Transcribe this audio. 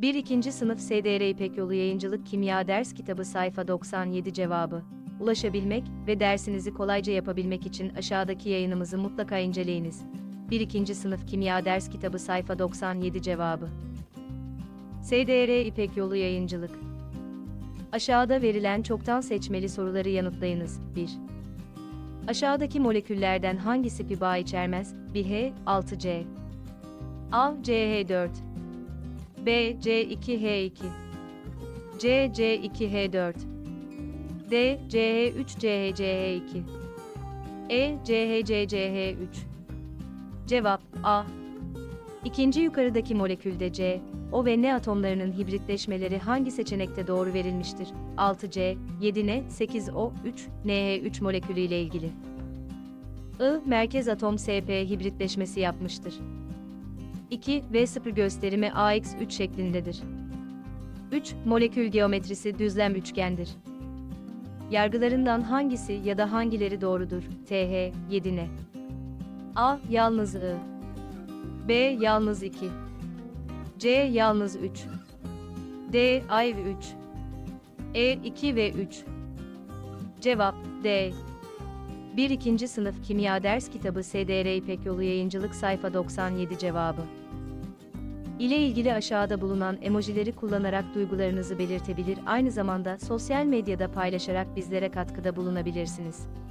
1. Sınıf SDR İpek Yolu Yayıncılık Kimya Ders Kitabı sayfa 97 cevabı. Ulaşabilmek ve dersinizi kolayca yapabilmek için aşağıdaki yayınımızı mutlaka inceleyiniz. 1. Sınıf Kimya Ders Kitabı sayfa 97 cevabı. SDR İpek Yolu Yayıncılık. Aşağıda verilen çoktan seçmeli soruları yanıtlayınız. 1. Aşağıdaki moleküllerden hangisi bir bağ içermez? 1H, 6C. A, CH4. B, C2H2. C, C2H4. D, CH3, CHCH2. E, CHCCH3. Cevap A. İkinci yukarıdaki molekülde C, O ve N atomlarının hibritleşmeleri hangi seçenekte doğru verilmiştir? 6C, 7N, 8O, 3, NH3 molekülü ile ilgili. I, merkez atom SP hibritleşmesi yapmıştır. 2. V0 gösterimi AX3 şeklindedir. 3. Molekül geometrisi düzlem üçgendir. Yargılarından hangisi ya da hangileri doğrudur? TH, 7N. A, yalnız I. B, yalnız 2. C, yalnız 3. D, ayrı 3. E, 2 ve 3. Cevap D. 1. Sınıf Kimya Ders Kitabı SDR İpek Yolu Yayıncılık sayfa 97 cevabı. İle ilgili aşağıda bulunan emojileri kullanarak duygularınızı belirtebilir, aynı zamanda sosyal medyada paylaşarak bizlere katkıda bulunabilirsiniz.